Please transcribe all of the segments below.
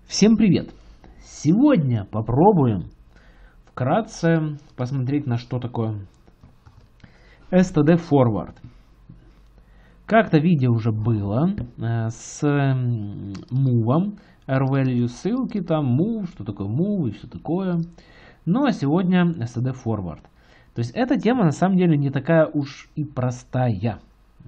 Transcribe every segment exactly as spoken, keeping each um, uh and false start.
Всем привет! Сегодня попробуем вкратце посмотреть, на что такое эс ти ди Forward. Как-то видео уже было э, с move, R-value ссылки, там move, что такое move и все такое. Ну а сегодня эс ти ди Forward. То есть эта тема на самом деле не такая уж и простая.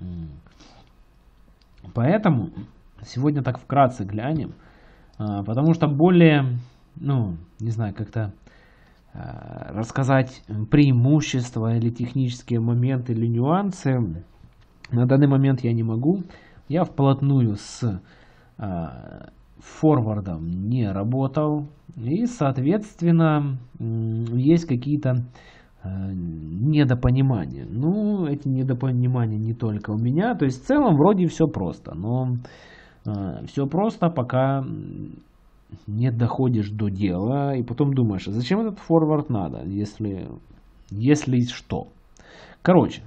Поэтому сегодня так вкратце глянем. Потому что более, ну, не знаю, как-то э, рассказать преимущества или технические моменты или нюансы на данный момент я не могу. Я вплотную с э, форвардом не работал. И, соответственно, э, есть какие-то э, недопонимания. Ну, эти недопонимания не только у меня. То есть, в целом, вроде все просто. Но... Все просто, пока не доходишь до дела, и потом думаешь, а зачем этот форвард надо, если, если что. Короче,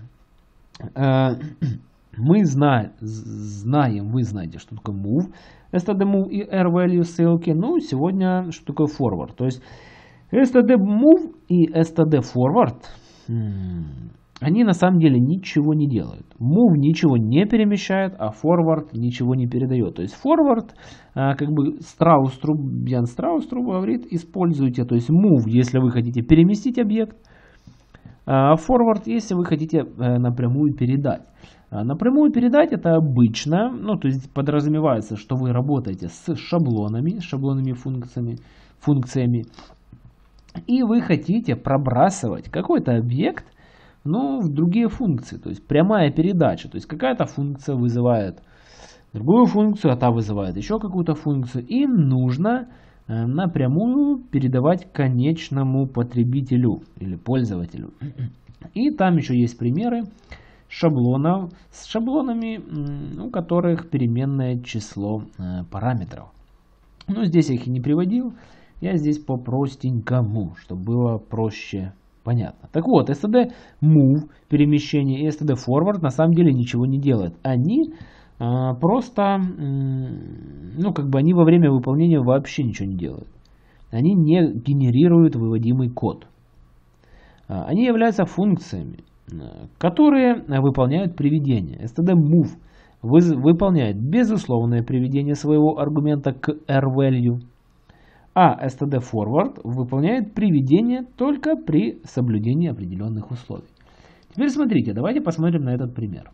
мы знаем, знаем, вы знаете, что такое move, эс ти ди move и R-value ссылки. Ну, сегодня, что такое forward. То есть, эс ти ди move и эс ти ди forward, они на самом деле ничего не делают. Move ничего не перемещает, а forward ничего не передает. То есть forward, как бы Страуструб, Ян Страуструб говорит, используйте. То есть move, если вы хотите переместить объект, а forward, если вы хотите напрямую передать. Напрямую передать это обычно, ну то есть подразумевается, что вы работаете с шаблонами, шаблонными функциями, функциями, и вы хотите пробрасывать какой-то объект, но в другие функции, то есть прямая передача, то есть какая-то функция вызывает другую функцию, а та вызывает еще какую-то функцию, и нужно напрямую передавать конечному потребителю или пользователю. И там еще есть примеры шаблонов с шаблонами, у которых переменное число параметров. Но здесь я их и не приводил, я здесь по-простенькому, чтобы было проще. Понятно. Так вот, эс ти ди move, перемещение, и эс ти ди forward на самом деле ничего не делают. Они а, просто, ну как бы они во время выполнения вообще ничего не делают. Они не генерируют выводимый код. А, они являются функциями, которые выполняют приведение. эс ти ди move выз, выполняет безусловное приведение своего аргумента к R-value. А эс ти ди Forward выполняет приведение только при соблюдении определенных условий. Теперь смотрите, давайте посмотрим на этот пример.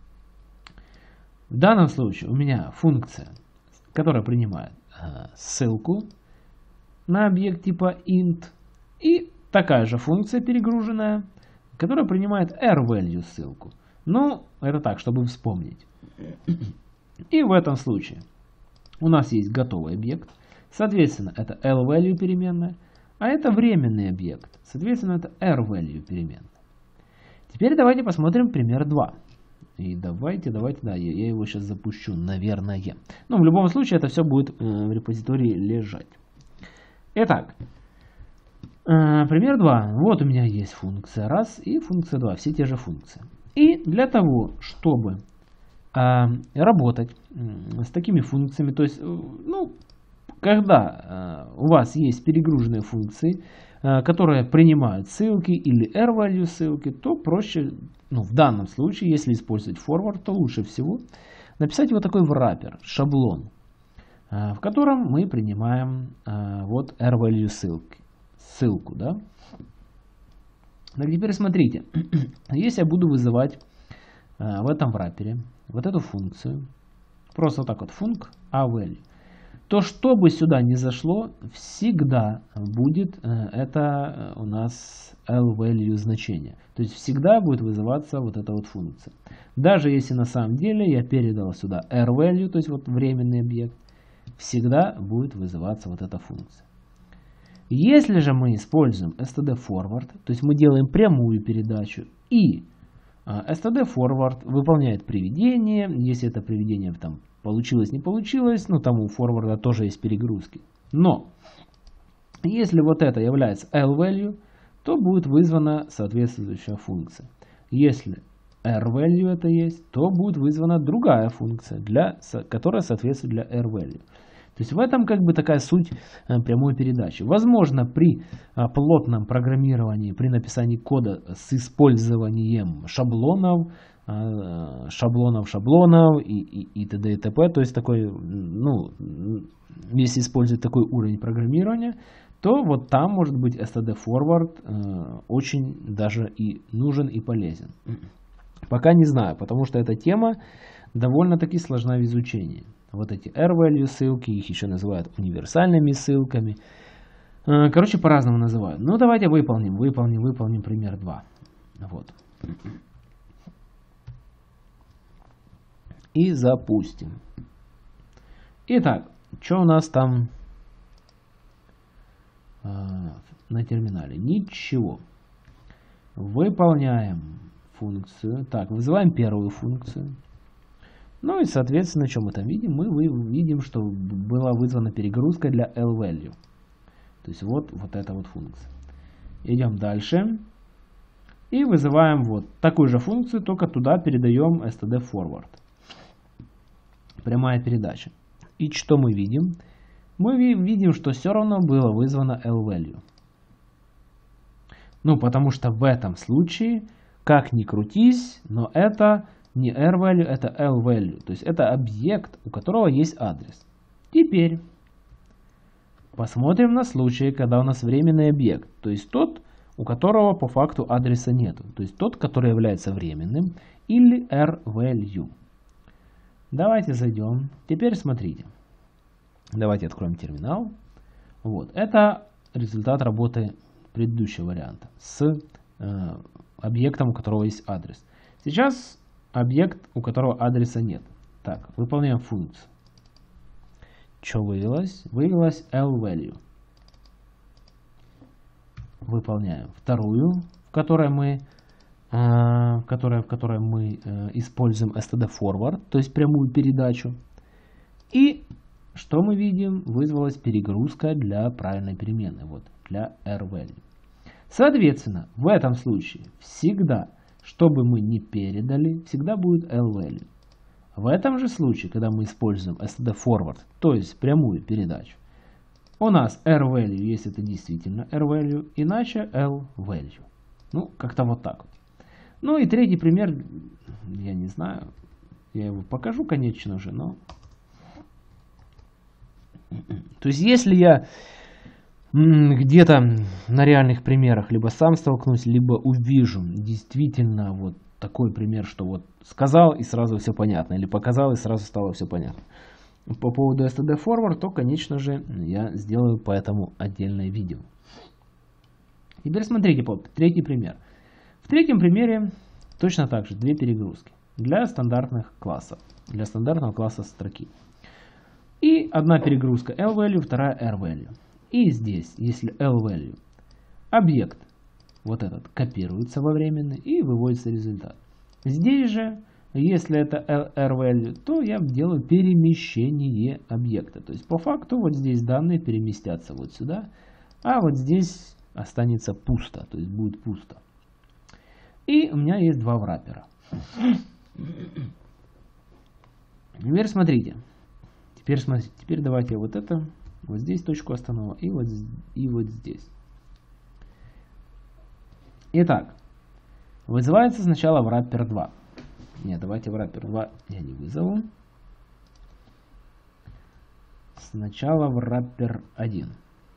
В данном случае у меня функция, которая принимает э, ссылку на объект типа int, и такая же функция перегруженная, которая принимает R-value ссылку. Ну, это так, чтобы вспомнить. И в этом случае у нас есть готовый объект. Соответственно, это L-value переменная, а это временный объект. Соответственно, это R-value переменная. Теперь давайте посмотрим пример два. И давайте, давайте, да, я, я его сейчас запущу, наверное. Но в любом случае это все будет э, в репозитории лежать. Итак, э, пример два. Вот у меня есть функция раз и функция два, все те же функции. И для того, чтобы э, работать э, с такими функциями, то есть, э, ну, когда э, у вас есть перегруженные функции, э, которые принимают ссылки или R-value ссылки, то проще, ну, в данном случае, если использовать forward, то лучше всего написать вот такой wrapper, шаблон, э, в котором мы принимаем э, вот R-value ссылки, ссылку. Да? Так, теперь смотрите, если я буду вызывать э, в этом wrapper вот эту функцию, просто вот так вот func a-value, то что бы сюда ни зашло, всегда будет э, это у нас L-value значение. То есть всегда будет вызываться вот эта вот функция. Даже если на самом деле я передал сюда R-value, то есть вот временный объект, всегда будет вызываться вот эта функция. Если же мы используем эс ти ди Forward, то есть мы делаем прямую передачу, и э, эс ти ди Forward выполняет приведение, если это приведение там получилось, не получилось, ну там у форварда тоже есть перегрузки. Но если вот это является L-value, то будет вызвана соответствующая функция. Если R-value это есть, то будет вызвана другая функция, для, которая соответствует для R-value. То есть в этом как бы такая суть прямой передачи. Возможно, при плотном программировании, при написании кода с использованием шаблонов, шаблонов, шаблонов и, и, и т.д. и т.п. То есть такой, ну, если использовать такой уровень программирования, то вот там может быть эс ти ди Forward э, очень даже и нужен и полезен. Пока не знаю, потому что эта тема довольно-таки сложна в изучении. Вот эти R-value ссылки, их еще называют универсальными ссылками. Э, короче, по-разному называют. Ну, давайте выполним, выполним, выполним пример два. Вот. И запустим. Итак, что у нас там э, на терминале? Ничего. Выполняем функцию. Так, вызываем первую функцию. Ну и, соответственно, что мы там видим? Мы видим, что была вызвана перегрузка для L-value. То есть вот, вот эта вот функция. Идем дальше. И вызываем вот такую же функцию, только туда передаем эс ти ди Forward. Прямая передача. И что мы видим? Мы видим, что все равно было вызвано L-value. Ну, потому что в этом случае, как ни крутись, но это не R-value, это L-value. То есть это объект, у которого есть адрес. Теперь посмотрим на случай, когда у нас временный объект. То есть тот, у которого по факту адреса нету. То есть тот, который является временным, или R-value. Давайте зайдем. Теперь смотрите. Давайте откроем терминал. Вот. Это результат работы предыдущего варианта с э, объектом, у которого есть адрес. Сейчас объект, у которого адреса нет. Так, выполняем функцию. Что вывелось? Вывелось L-value. Выполняем вторую, в которой мы в которой, в которой мы э, используем эс ти ди Forward, то есть прямую передачу. И что мы видим? Вызвалась перегрузка для правильной переменной, вот, для R-value. Соответственно, в этом случае всегда, что бы мы ни передали, всегда будет L-value. В этом же случае, когда мы используем эс ти ди Forward, то есть прямую передачу, у нас R-value, если это действительно R-value, иначе L-value. Ну, как-то вот так вот. Ну и третий пример, я не знаю, я его покажу, конечно же, но... То есть если я где-то на реальных примерах либо сам столкнусь, либо увижу действительно вот такой пример, что вот сказал и сразу все понятно, или показал и сразу стало все понятно. По поводу эс ти ди Forward, то, конечно же, я сделаю по этому отдельное видео. Теперь смотрите, третий пример. В третьем примере точно так же две перегрузки для стандартных классов, для стандартного класса строки. И одна перегрузка L-value, вторая R-value. И здесь, если L-value, объект вот этот копируется во временный и выводится результат. Здесь же, если это R-value, то я делаю перемещение объекта. То есть по факту вот здесь данные переместятся вот сюда, а вот здесь останется пусто, то есть будет пусто. И у меня есть два враппера. Теперь смотрите. Теперь смотрите. Теперь давайте вот это, вот здесь точку остановим и вот, и вот здесь. Итак, вызывается сначала враппер два. Нет, давайте враппер два я не вызову. Сначала враппер один.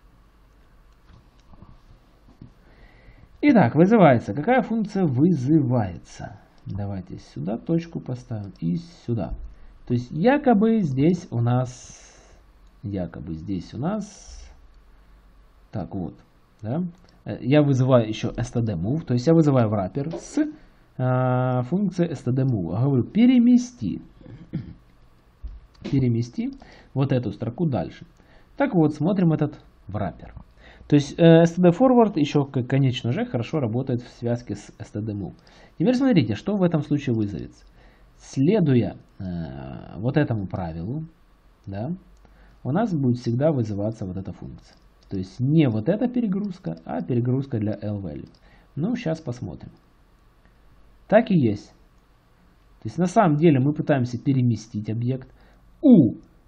Итак, вызывается. Какая функция вызывается? Давайте сюда точку поставим и сюда. То есть якобы здесь у нас, якобы здесь у нас, так вот, да, я вызываю еще эс ти ди Move, то есть я вызываю враппер с а, функцией эс ти ди Move. Говорю, перемести, перемести вот эту строку дальше. Так вот, смотрим этот враппер. То есть эс ти ди Forward еще, конечно же, хорошо работает в связке с эс ти ди Move. Теперь смотрите, что в этом случае вызовется. Следуя э, вот этому правилу, да, у нас будет всегда вызываться вот эта функция. То есть не вот эта перегрузка, а перегрузка для L-value. Ну, сейчас посмотрим. Так и есть. То есть на самом деле мы пытаемся переместить объект. У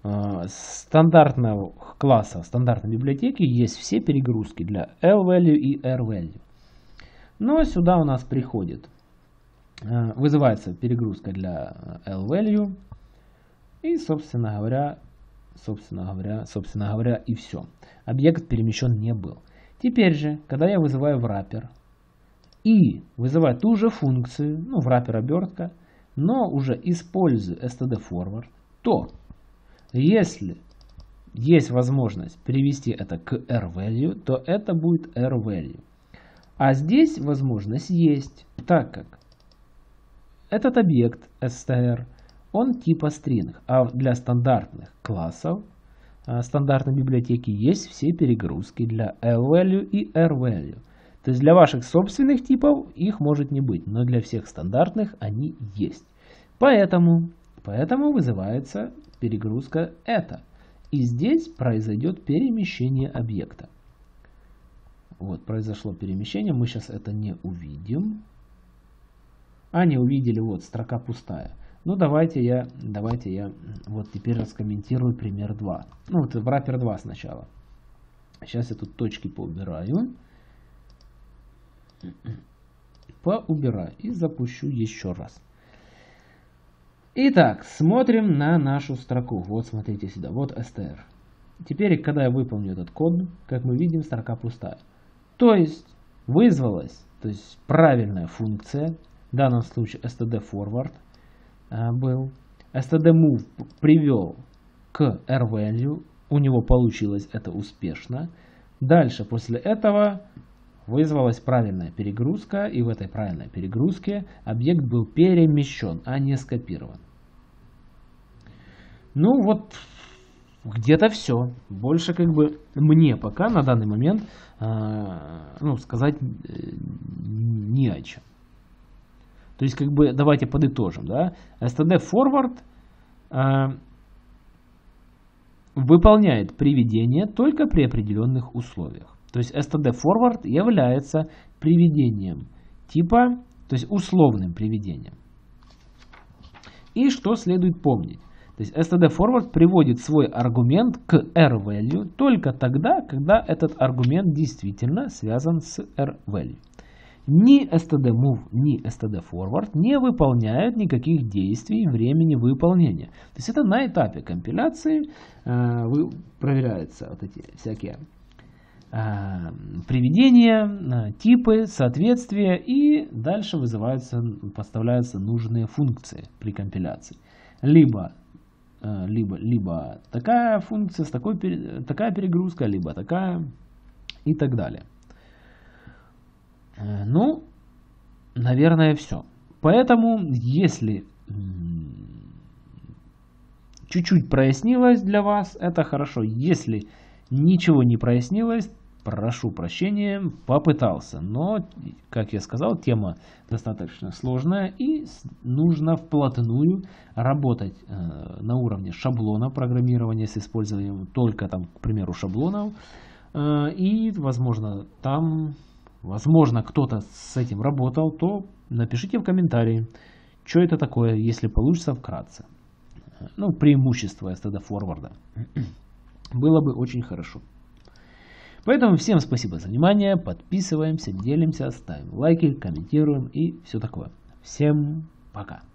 стандартного класса, стандартной библиотеки есть все перегрузки для L-value и R-value. Но сюда у нас приходит, вызывается перегрузка для L-value и, собственно говоря, собственно говоря, собственно говоря, и все. Объект перемещен не был. Теперь же, когда я вызываю wrapper и вызываю ту же функцию, ну, wrapper обертка, но уже использую std_forward, то если есть возможность перевести это к R-value, то это будет R-value. А здесь возможность есть, так как этот объект str, он типа string, а для стандартных классов, стандартной библиотеки есть все перегрузки для L-value и R-value. То есть для ваших собственных типов их может не быть, но для всех стандартных они есть. Поэтому, поэтому вызывается перегрузка это. И здесь произойдет перемещение объекта. Вот, произошло перемещение. Мы сейчас это не увидим. А, не увидели, вот, строка пустая. Ну, давайте я, давайте я вот теперь раскомментирую пример два. Ну, вот wrapper два сначала. Сейчас я тут точки поубираю. Поубираю и запущу еще раз. Итак, смотрим на нашу строку. Вот, смотрите сюда. Вот str. Теперь, когда я выполню этот код, как мы видим, строка пустая. То есть, вызвалась, то есть правильная функция. В данном случае std_forward а, был. std_move привел к R-value. У него получилось это успешно. Дальше, после этого, вызвалась правильная перегрузка, и в этой правильной перегрузке объект был перемещен, а не скопирован. Ну вот, где-то все. Больше как бы мне пока на данный момент э, ну, сказать э, не о чем. То есть как бы давайте подытожим. Да? std_forward э, выполняет приведение только при определенных условиях. То есть std_forward является приведением типа, то есть условным приведением. И что следует помнить? То есть std_forward приводит свой аргумент к R-value только тогда, когда этот аргумент действительно связан с R-value. Ни std_move, ни std_forward не выполняют никаких действий времени выполнения. То есть это на этапе компиляции э, вы, проверяются вот эти всякие приведения, типы, соответствия, и дальше вызываются, подставляются нужные функции при компиляции. Либо, либо, либо такая функция, с такой, такая перегрузка, либо такая и так далее. Ну, наверное, все. Поэтому, если чуть-чуть прояснилось для вас, это хорошо. Если ничего не прояснилось, прошу прощения, попытался. Но, как я сказал, тема достаточно сложная и нужно вплотную работать э, на уровне шаблона программирования с использованием только, там, к примеру, шаблонов. Э, и, возможно, там, возможно, кто-то с этим работал, то напишите в комментарии, что это такое, если получится вкратце. Ну, преимущество std_forward. Было бы очень хорошо. Поэтому всем спасибо за внимание. Подписываемся, делимся, ставим лайки, комментируем и все такое. Всем пока.